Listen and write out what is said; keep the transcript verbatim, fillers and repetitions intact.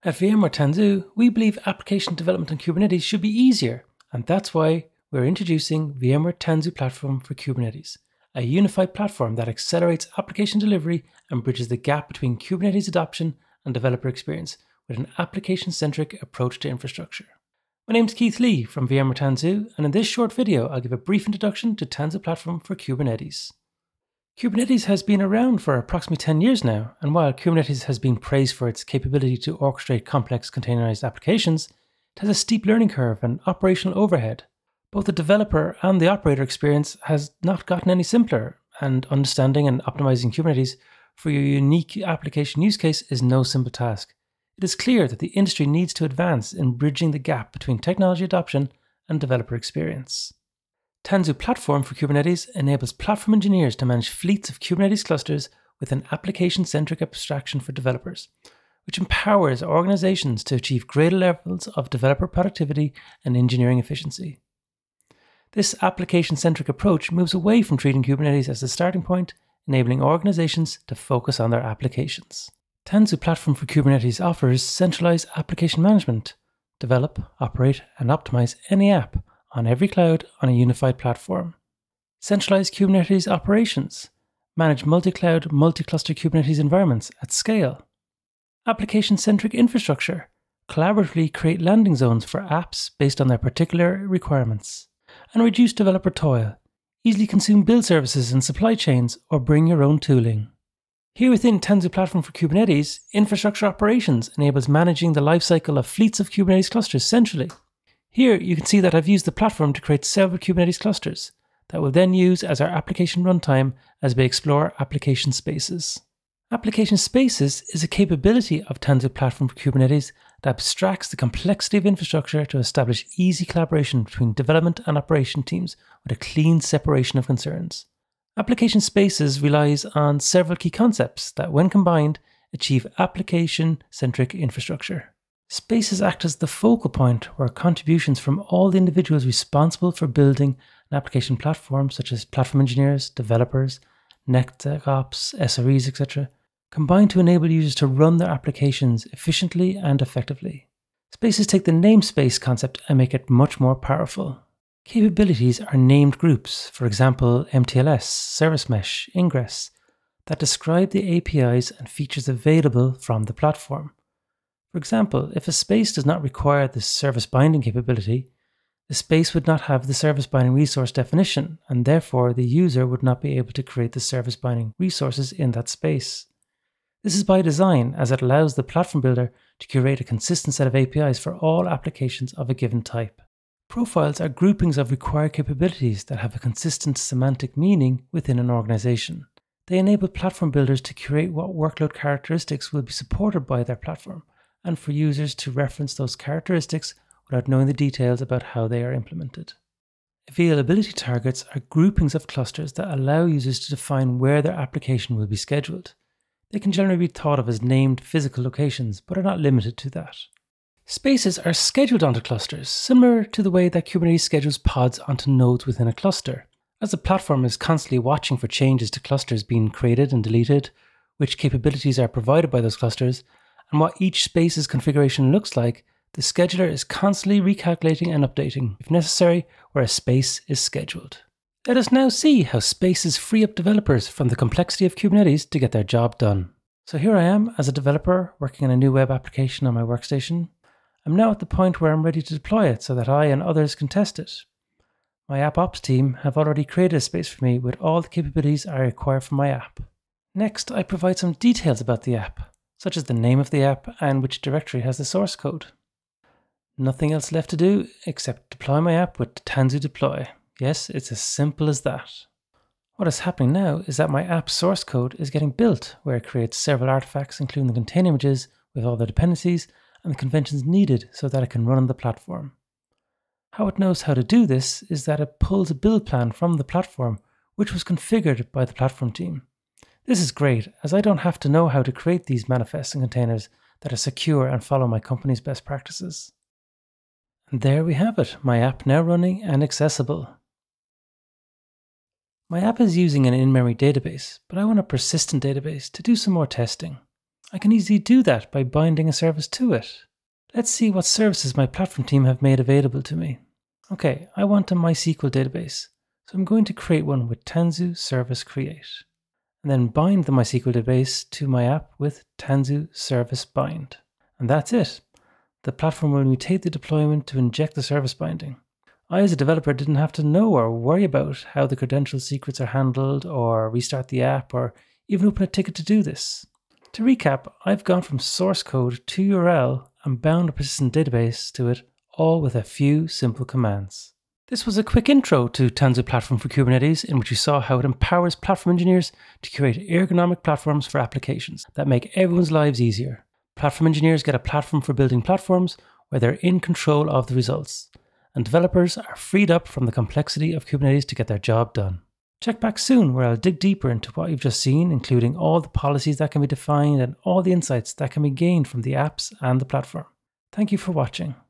At VMware Tanzu, we believe application development on Kubernetes should be easier, and that's why we're introducing VMware Tanzu Platform for Kubernetes, a unified platform that accelerates application delivery and bridges the gap between Kubernetes adoption and developer experience with an application-centric approach to infrastructure. My name's Keith Lee from VMware Tanzu, and in this short video, I'll give a brief introduction to Tanzu Platform for Kubernetes. Kubernetes has been around for approximately ten years now, and while Kubernetes has been praised for its capability to orchestrate complex containerized applications, it has a steep learning curve and operational overhead. Both the developer and the operator experience has not gotten any simpler, and understanding and optimizing Kubernetes for your unique application use case is no simple task. It is clear that the industry needs to advance in bridging the gap between technology adoption and developer experience. Tanzu Platform for Kubernetes enables platform engineers to manage fleets of Kubernetes clusters with an application-centric abstraction for developers, which empowers organizations to achieve greater levels of developer productivity and engineering efficiency. This application-centric approach moves away from treating Kubernetes as the starting point, enabling organizations to focus on their applications. Tanzu Platform for Kubernetes offers centralized application management, develop, operate, and optimize any app on every cloud on a unified platform. Centralized Kubernetes operations, manage multi-cloud, multi-cluster Kubernetes environments at scale. Application-centric infrastructure, collaboratively create landing zones for apps based on their particular requirements. And reduce developer toil, easily consume build services and supply chains, or bring your own tooling. Here within Tanzu Platform for Kubernetes, infrastructure operations enables managing the lifecycle of fleets of Kubernetes clusters centrally. Here you can see that I've used the platform to create several Kubernetes clusters that we'll then use as our application runtime as we explore application spaces. Application spaces is a capability of Tanzu Platform for Kubernetes that abstracts the complexity of infrastructure to establish easy collaboration between development and operation teams with a clean separation of concerns. Application spaces relies on several key concepts that, when combined, achieve application-centric infrastructure. Spaces act as the focal point where contributions from all the individuals responsible for building an application platform, such as platform engineers, developers, NetOps, S R Es, et cetera, combine to enable users to run their applications efficiently and effectively. Spaces take the namespace concept and make it much more powerful. Capabilities are named groups, for example M T L S, Service Mesh, Ingress, that describe the A P Is and features available from the platform. For example, if a space does not require the service binding capability, the space would not have the service binding resource definition, and therefore the user would not be able to create the service binding resources in that space. This is by design, as it allows the platform builder to curate a consistent set of A P Is for all applications of a given type. Profiles are groupings of required capabilities that have a consistent semantic meaning within an organization. They enable platform builders to curate what workload characteristics will be supported by their platform, and for users to reference those characteristics without knowing the details about how they are implemented. Availability targets are groupings of clusters that allow users to define where their application will be scheduled. They can generally be thought of as named physical locations, but are not limited to that. Spaces are scheduled onto clusters, similar to the way that Kubernetes schedules pods onto nodes within a cluster. As the platform is constantly watching for changes to clusters being created and deleted, which capabilities are provided by those clusters, and what each space's configuration looks like, the scheduler is constantly recalculating and updating, if necessary, where a space is scheduled. Let us now see how spaces free up developers from the complexity of Kubernetes to get their job done. So here I am as a developer working on a new web application on my workstation. I'm now at the point where I'm ready to deploy it so that I and others can test it. My app ops team have already created a space for me with all the capabilities I require for my app. Next, I provide some details about the app, such as the name of the app and which directory has the source code. Nothing else left to do except deploy my app with Tanzu Deploy. Yes, it's as simple as that. What is happening now is that my app source code is getting built, where it creates several artifacts including the container images with all the dependencies and the conventions needed so that it can run on the platform. How it knows how to do this is that it pulls a build plan from the platform, which was configured by the platform team. This is great, as I don't have to know how to create these manifests and containers that are secure and follow my company's best practices. And there we have it, my app now running and accessible. My app is using an in-memory database, but I want a persistent database to do some more testing. I can easily do that by binding a service to it. Let's see what services my platform team have made available to me. Okay, I want a MySQL database, so I'm going to create one with Tanzu service create, and then bind the MySQL database to my app with Tanzu service bind. And that's it. The platform will mutate the deployment to inject the service binding. I, as a developer, didn't have to know or worry about how the credential secrets are handled, or restart the app, or even open a ticket to do this. To recap, I've gone from source code to U R L and bound a persistent database to it, all with a few simple commands. This was a quick intro to Tanzu Platform for Kubernetes, in which you saw how it empowers platform engineers to create ergonomic platforms for applications that make everyone's lives easier. Platform engineers get a platform for building platforms where they're in control of the results, and developers are freed up from the complexity of Kubernetes to get their job done. Check back soon, where I'll dig deeper into what you've just seen, including all the policies that can be defined and all the insights that can be gained from the apps and the platform. Thank you for watching.